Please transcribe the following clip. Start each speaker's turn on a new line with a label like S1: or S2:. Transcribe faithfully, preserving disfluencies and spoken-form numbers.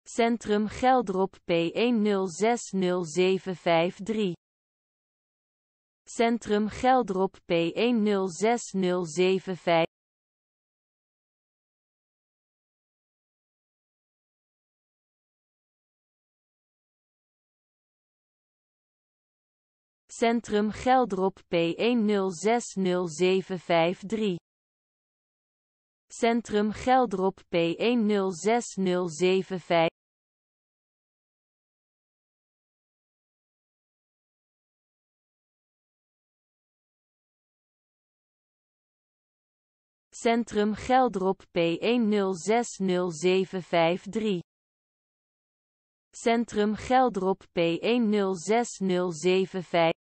S1: Centrum Geldrop P één nul zes nul zeven vijf drie. Centrum Geldrop P één nul zes nul zeven vijf. Centrum Geldrop P één nul zes nul zeven vijf drie. Centrum Geldrop P één nul zes nul zeven vijf. Centrum Geldrop P één nul zes nul zeven vijf drie. Centrum Geldrop P één nul zes nul zeven vijf.